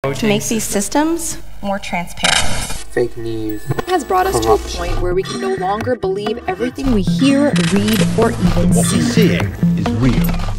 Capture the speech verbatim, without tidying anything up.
to make these systems more transparent. Fake news has brought us to a point where we can no longer believe everything we hear, read, or even What see. we're seeing is real.